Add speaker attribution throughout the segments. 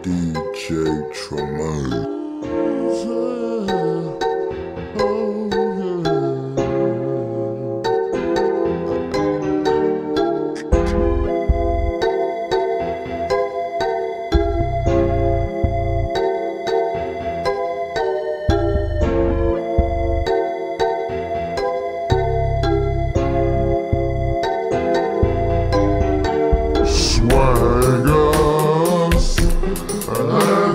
Speaker 1: DJ Tremaine. Swangers and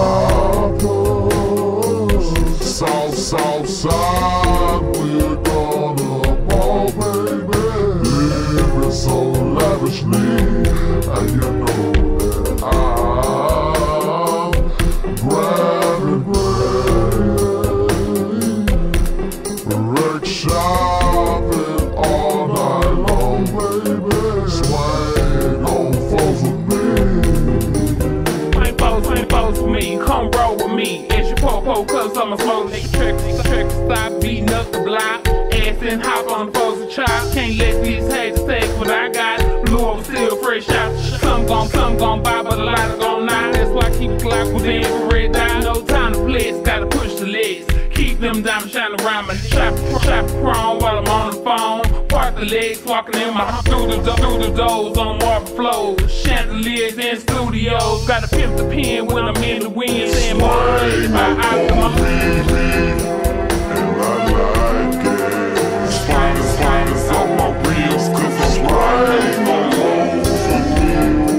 Speaker 1: droppers, south side, we're gonna ball, baby. Living so lavishly, and you know that I'm grabbing brain, wreck shopping all night long, baby. Swang on foes with me.
Speaker 2: Ain't foes with me, come roll with me. As you po cause I'm a slow nigga trick, stop beating up the block. Ass and hop on the foes and chop. Can't let these haters take what I got. Blue over steel, fresh out. Some gon' buy, but a lot of gon' not. That's why I keep a Glock with the infrared dot. No time to flex, gotta push the legs. Keep them diamonds shining around my chop chrome while I'm on the phone. Park the legs, walking in my through the doors on marble floors. Chandeliers in studios. Gotta pimp the pen when I'm in the wind. Saying more if I come on.
Speaker 1: And I like it. Sliders on my wheels, cause I'm riding on lows with me.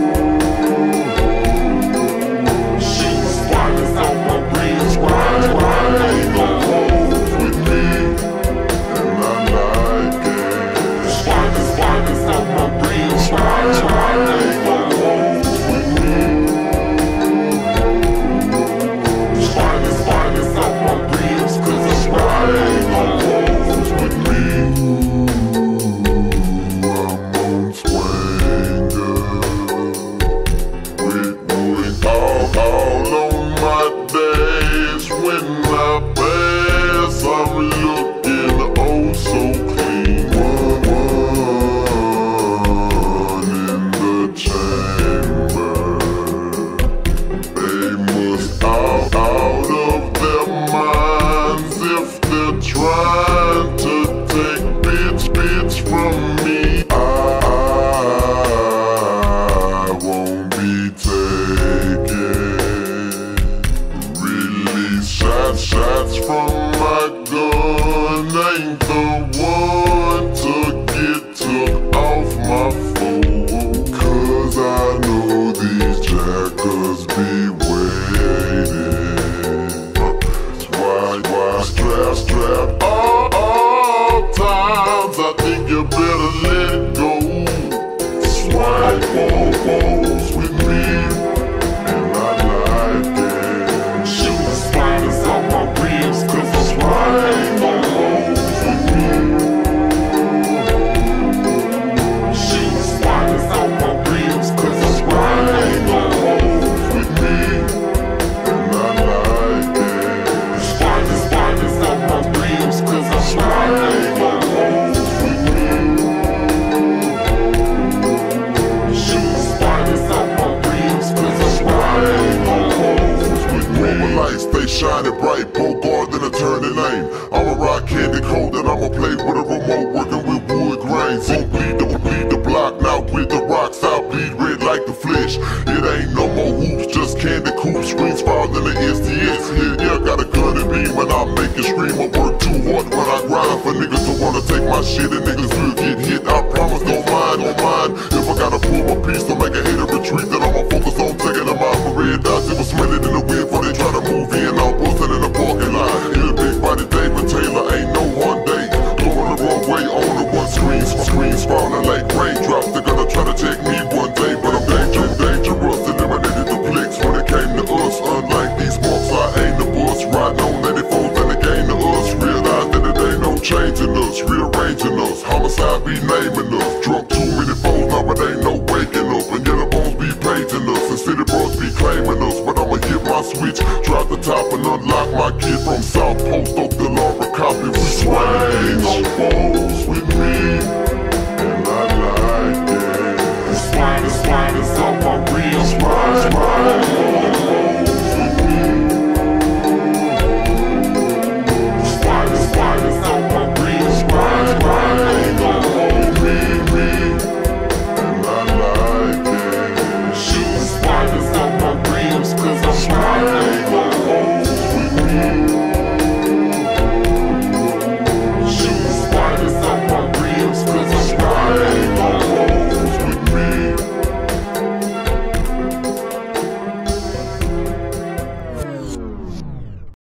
Speaker 1: Shooting sliders on my wheels, riding on lows with me. And I like it. Sliders on my wheels, riding on lows with me. Sliders on my wheels, cause I'm riding on lows with me. I'm on Swanger with all on my days. When I pass, I'm looking oh so clean. One in the chamber. They must out of their minds if they're trying to take bits from me. I won't be taken. Release shots from my gun. Ain't the one to get took off my phone. Cause I know these jackers be waiting. Why strap all times. I think you better let it go. Swag balls with me, and I like it. Shooting sliders on my wheels, cause I'm swag balls with me. Shooting sliders on my wheels, cause I'm swag balls with me, and I like it. Sliders on my wheels, cause I'm swag balls with me. Shooting sliders on my wheels, cause I'm swag balls with me. Roman lights, they shining bright, Bogart, then I turn the lane. I'ma rock candy cold and I'ma play with a remote, working with wood grains. Don't bleed the block, now with the rocks, I'll bleed red like the flesh. It ain't no more hoops, just candy coops, screens falling in the SDS. Yeah, got a gun and beam and I'll make it scream. I work too hard when I grind for niggas to wanna take my shit and niggas will get hit. I promise, don't mind. If I gotta pull my piece to make a hater retreat, then I'ma focus on taking them out for red dots. It was smelling in the wind before they try to move in. I'm busting in the parking lot. Yeah, big body David Taylor, ain't no one day. Going the wrong way on the one screens falling like raindrops. They're gonna try to take me one day, but I'm dangerous. Eliminated the flicks when it came to us. Unlike these marks, I ain't the bus. Riding on 84s and the game to us. Realize that it ain't no changing us, rearranging us. Homicide be naming us. Drunk too many foes, now it ain't no waking up. And yet the bones be paging us, and city bros be claiming us. But I'ma hit my switch, drop the top and unlock my kid from side.